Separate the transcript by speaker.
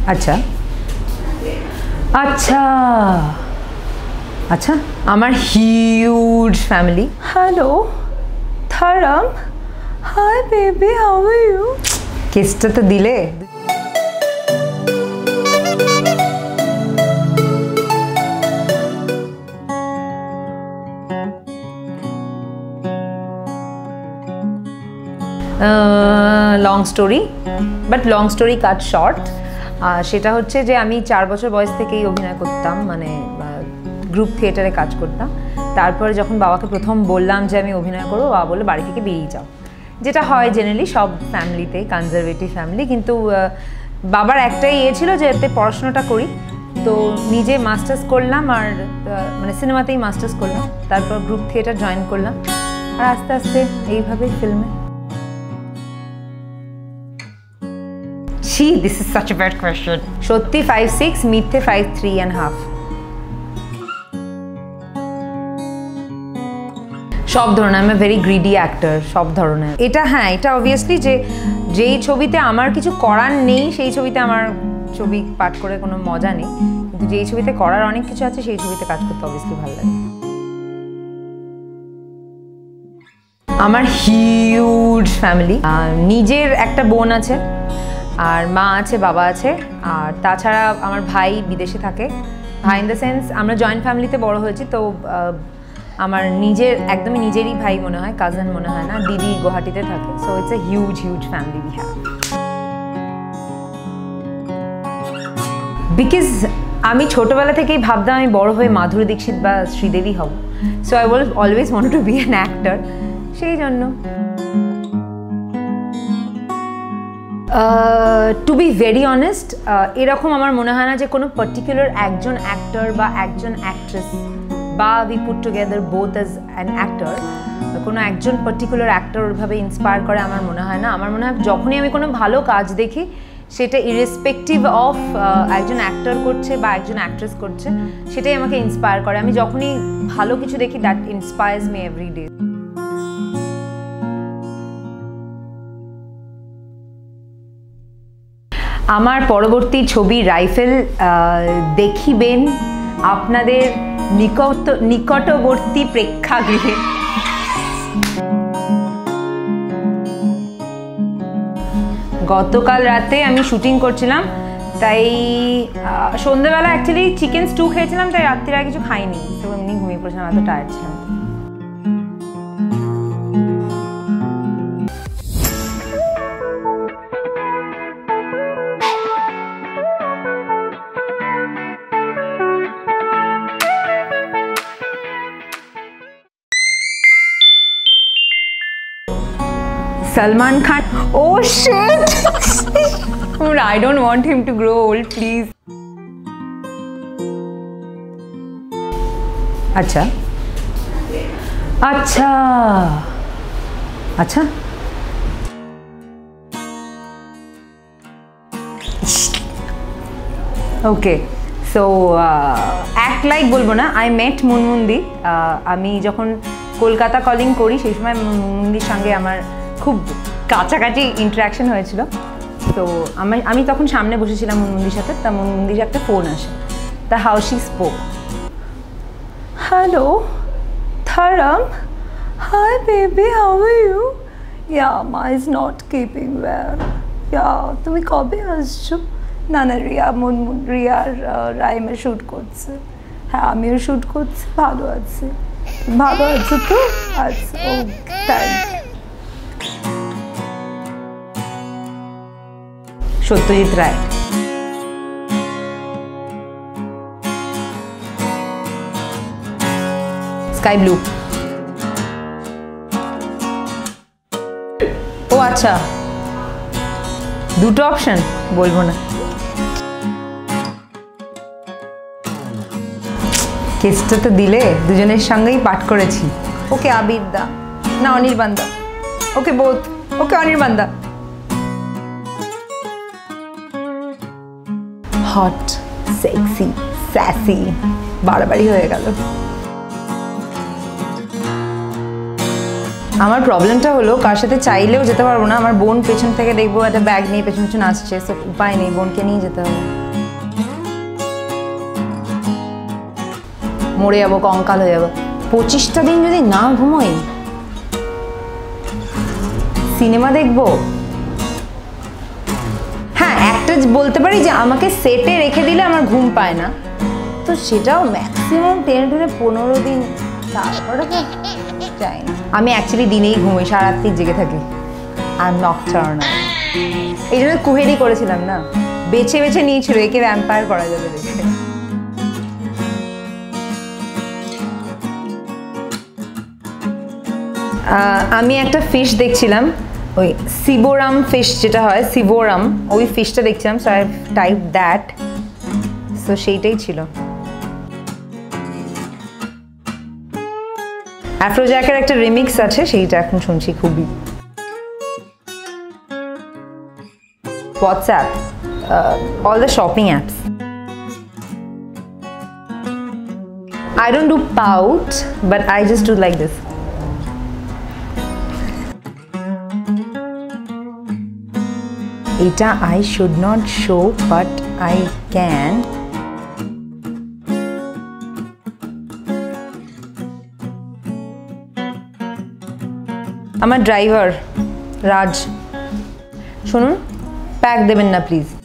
Speaker 1: আচ্ছা আচ্ছা আচ্ছা আমার huge family. Hello Tharam, hi baby, how are you? কেসটা তো দিলে। Long story, but long story cut short. সেটা হচ্ছে যে আমি 4 বছর বয়স থেকেই অভিনয় করতাম, মানে গ্রুপ থিয়েটারে কাজ করতাম। তারপরে যখন বাবাকে প্রথম বললাম যে আমি অভিনয় করবো, বাবা বললো বাড়ি থেকে বেরিয়ে যাও, যেটা হয় জেনারেলি সব ফ্যামিলিতে, কনজারভেটিভ ফ্যামিলি। কিন্তু বাবার একটাই ইয়ে ছিল যে এতে পড়াশোনাটা করি, তো নিজে মাস্টার্স করলাম, আর মানে সিনেমাতেই মাস্টার্স করলাম, তারপর গ্রুপ থিয়েটার জয়েন করলাম, আর আস্তে আস্তে এইভাবেই ফিল্মে। This is such a bad question. সত্যি 5'6", মিথ্যে 5'3.5". সব ধরনের, আমি ভেরি গ্রিডি অ্যাক্টর, সব ধরনের। এটা হ্যাঁ, এটা অবভিয়াসলি যে যেই ছবিতে আমার কিছু করার নেই সেই ছবিতে আমার ছবি পাঠ করে কোনো মজা নেই, কিন্তু যেই ছবিতে করার অনেক কিছু আছে সেই ছবিতে কাজ করতে অবভিয়াসলি ভালো লাগে। আমার হিউজ ফ্যামিলি, নিজের একটা বোন আছে, আর মা আছে, বাবা আছে, আর তাছাড়া আমার ভাই বিদেশে থাকে। ভাই ইন দ্য সেন্স আমরা জয়েন্ট ফ্যামিলিতে বড় হয়েছি, তো আমার নিজের একদমই নিজেরই ভাই মনে হয়, কাজিন মনে হয় না। দিদি গুয়াহাটিতে থাকে, so it's a huge huge family we have. Because আমি ছোটবেলা থেকেই ভাবতাম আমি বড় হয়ে মাধুরী দীক্ষিত বা শ্রীদেবী হব, so I always wanted to be an actor, সেই জন্য। টু বি ভেরি অনেস্ট, এরকম আমার মনে হয় না যে কোনো পার্টিকুলার একজন অ্যাক্টর বা একজন অ্যাক্ট্রেস, বা we put together both as an actor, কোনো একজন পার্টিকুলার অ্যাক্টর ওইভাবে ইন্সপায়ার করে আমার মনে হয় না। আমার মনে হয় যখনই আমি কোনো ভালো কাজ দেখি, সেটা ইরেসপেক্টিভ অফ একজন অ্যাক্টর করছে বা একজন অ্যাক্ট্রেস করছে, সেটাই আমাকে ইন্সপায়ার করে। আমি যখনই ভালো কিছু দেখি, that inspires me every day. আমার পরবর্তী ছবি রাইফেল দেখিবেন আপনাদের নিকটবর্তী প্রেক্ষাগৃহে। গতকাল রাতে আমি শুটিং করছিলাম, তাই সন্ধ্যেবেলা অ্যাকচুয়ালি চিকেন স্টু খেয়েছিলাম, তাই রাত্রির আর কিছু খাইনি, তো এমনি ঘুমিয়ে পড়েছিলাম, এত টায়ার্ড ছিলাম। Salman Khan. Oh shit! I don't want him to grow old, please. अच्छा अच्छा अच्छा okay, so act like বলবো না। I met মুনমুন্দি, আমি যখন কলকাতা কলিং করি সেই সময় মুনমুন্দির সঙ্গে আমার খুব কাছাকাছি ইন্টারাকশন হয়েছিল। তো আমি তখন সামনে বসেছিলাম মুনমুন্দির সাথে, তা মুনমুন্দির একটা ফোন আসে, তা how she spoke, hello Tharam, hi baby, how are you? Yeah মা is not keeping well. Yeah তুমি কবে আসছো? না না, রিয়ার রাইমের শ্যুট করছে। হ্যাঁ আমিও শ্যুট করছি, ভালো আছি। ভালো আছো তো? আচ্ছা, ও thank you. Satyajit Ray. Sky blue. ও আচ্ছা, দুটো অপশন বলবো না। কেসটা তো দিলে, দুজনের সঙ্গেই পাঠ করেছি। ওকে আবির দা, না Anirban da, okay both, okay Anirban da. Hot, sexy, sassy, বাড়াবাড়ি হয়ে গেল। আমার প্রবলেমটা হলো কার সাথে চাইলেও যেতে পারবো না, আমার বোন পেছন থেকে দেখবো একটা ব্যাগ নিয়ে পেছন পেছন আসছে, সো উপায় নেই, বোনকে নিয়ে যেতে হবে। মরে যাবো, কঙ্কাল হয়ে যাবো। 25টা দিন যদি না ঘুমোই, সিনেমা দেখবো। হ্যাঁ, একটা বলতে পারি যে আমাকে সেটে রেখে দিলে আমার ঘুম পায় না, তো সেটাও ম্যাক্সিমাম 10-15 দিন, তারপরে তো চাই না। আমি অ্যাকচুয়ালি দিনেই ঘুমোই, সারা রাত্রি জেগে থাকি, আর নকটার্নাল। এই জন্য কুহেরি করেছিলাম না, বেছে বেছে নিয়েছিল একে ভ্যাম্পায়ার করা যাবে দেখে। আমি একটা ফিশ দেখছিলাম, ওই সিবোরাম ফিশ যেটা হয়, সিবোরাম, ওই ফিশটা দেখছিলাম, so I type that, so সেইটাই ছিল। অ্যাফ্রোজ্যাকের একটা রিমিক্স আছে, সেইটা এখন শুনছি খুবই। WhatsApp, all the shopping apps. I don't do pout, but I just do like this. Eta I should not show, but I can. আমার ড্রাইভার রাজ, শুনুন, প্যাক দেবেন না প্লিজ।